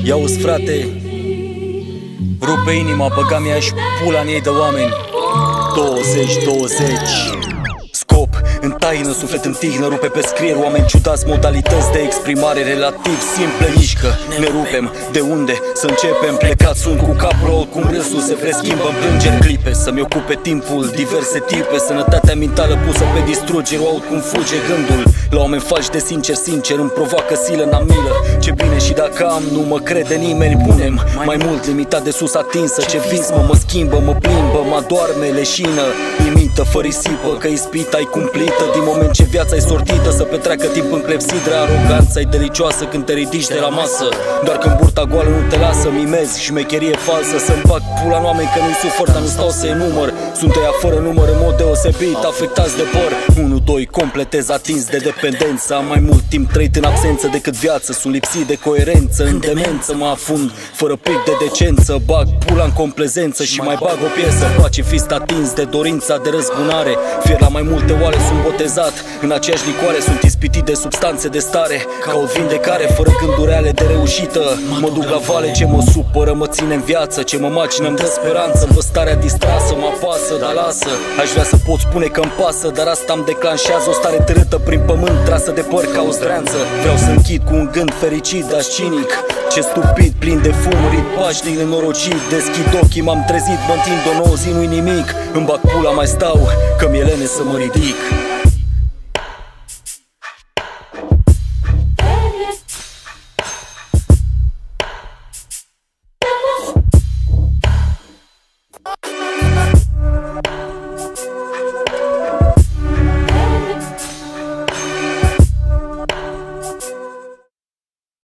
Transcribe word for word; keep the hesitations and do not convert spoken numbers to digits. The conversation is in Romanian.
Ia-uzi, frate, rupe inima, băga mi-a și pula în ei de oameni. Douăzeci douăzeci. Scop, în taină, suflet în tihnă, rupe pe scrier oameni ciudați, modalități de exprimare relativ simple, mișcă. Ne rupem, de unde să începem? Plecat sunt cu capul rol, cum râsul se preschimbă în plângeri, clipe să-mi ocupe timpul, diverse tipe. Sănătatea mentală pusă pe distrugere, o aud cum fuge gândul. La oameni faci de sincer, sincer, îmi provoacă silă, n-am milă. Ce bine și dacă am, nu mă crede nimeni. Punem mai mult, limitat de sus atinsă. Ce vis mă, mă schimbă, mă plimbă, mă doarme, leșină. Imită, fără risipă, că ispita-i cumplită. Din moment ce viața-i sortită, să petreacă timp în clepsidră. Aroganța-i delicioasă când te ridici de la masă. Doar când burta goală nu te lasă, mimezi și mecherie falsă. Să-mi bag pula în oameni că nu-i sufăr, dar nu stau să-i număr. Sunt ăia fără număr în mod deosebit, afectați de păr. unu doi, completez, atins de dependență. Am mai mult timp trăit în absență decât viață. Sunt lipsit de coerență, în demență mă afund, fără pic de decență. Bag pula în complezență și mai bag o piesă. Pace fist atins de dorința de răzbunare. Fier la mai multe oale sunt botezat, în aceeași licoare sunt ispitit de substanțe de stare. Caut vindecare fără gânduri reale de reușită. Mă duc la vale, ce mă supără mă ține în viață. Ce mă macină îmi dă speranță, vă starea distrasă mă apasă, dar lasă. Aș vrea să pot spune că-mi pasă, dar asta îmi declanșează o stare târâtă prin pământ, trasă de păr ca o zdreanță. Vreau să închid cu un gând fericit, dar cinic. Ce stupid, plin de fum, rid pașnic nenorocit. Deschid ochii, m-am trezit, mă întind o nouă zi, nu-i nimic. Îmi bag pula, mai stau, că mi-e lene să mă ridic.